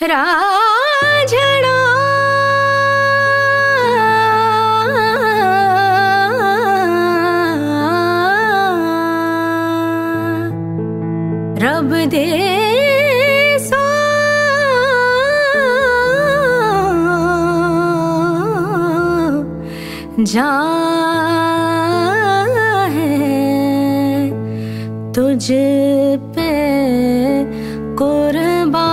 राझड़ा रब दे सो जा है तुझ पे कुर्बान।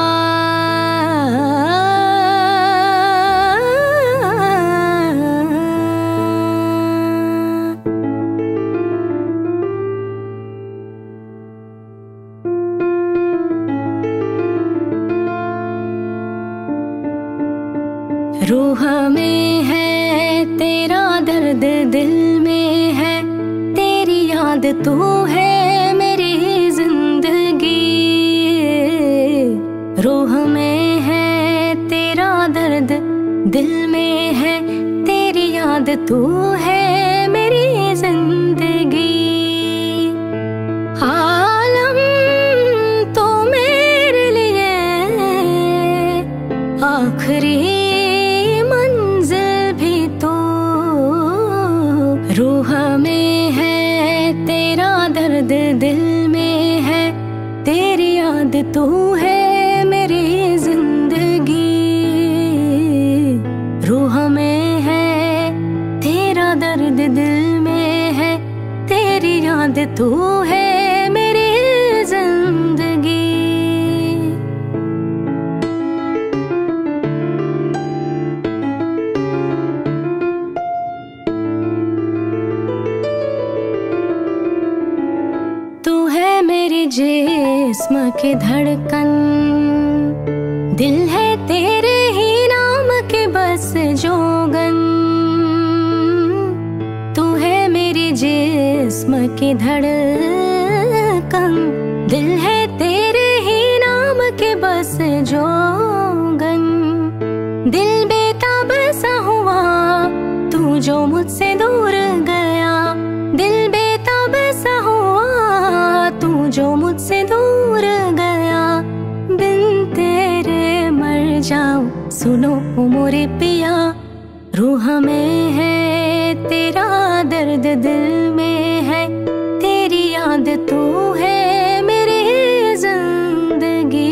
रूह में है तेरा दर्द, दिल में है तेरी याद, तू है मेरी जिंदगी। रूह में है तेरा दर्द, दिल में है तेरी याद, तू है मेरी जिंदगी। आलम तो मेरे लिए आखिरी रूह में है तेरा दर्द, दिल में है तेरी याद, तू है मेरी जिंदगी। रूह में है तेरा दर्द, दिल में है तेरी याद, तू है मेरी जिंदगी। मेरे जिस्म की धड़कन, दिल है तेरे ही नाम के बस जोगन। तू है मेरी जिस्म की धड़कन, दिल है तेरे ही नाम के बस जोगन। दिल बेताब सा हुआ तू जो मुझसे दूर गया, दिल बेताब सा हुआ तू जो मुझसे दूर गया। बिन तेरे मर जाऊं सुनो मोरे पिया। रूह में है तेरा दर्द, दिल में है तेरी याद, तू है मेरी जिंदगी।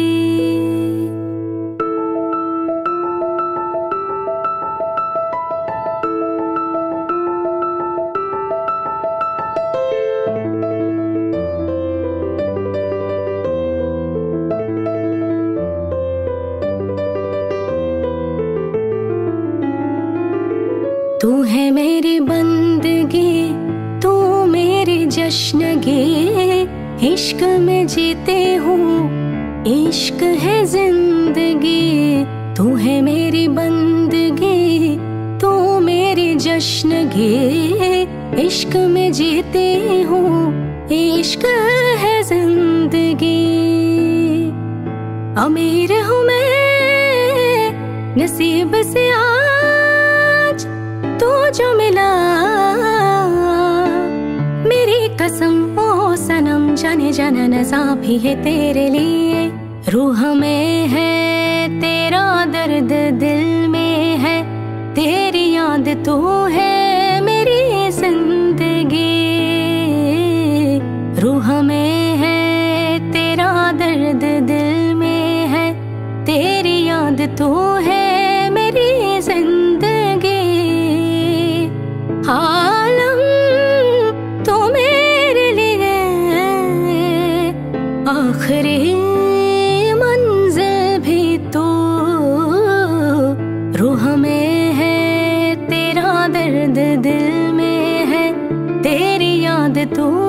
तू है मेरी बंदगी, तू मेरी जश्नगी। इश्क में जीते हूँ, इश्क है जिंदगी। तू है मेरी बंदगी, तू मेरी जश्नगी। इश्क में जीते हूँ, इश्क है जिंदगी। अमीर हूँ मैं नसीब से आज तू जो मिला। मेरी कसम ओ सनम, जाने जाना नज़ा भी है तेरे लिए। रूह में है तेरा दर्द, दिल में है तेरी याद, तू है मेरी जिंदगी। रूह में है तेरा दर्द, दिल में है तेरी याद, तू है मेरी जिंदगी। आलम तो मेरे लिए आखिरी मंजिल भी तू। रूह में है तेरा दर्द, दिल में है तेरी याद, तू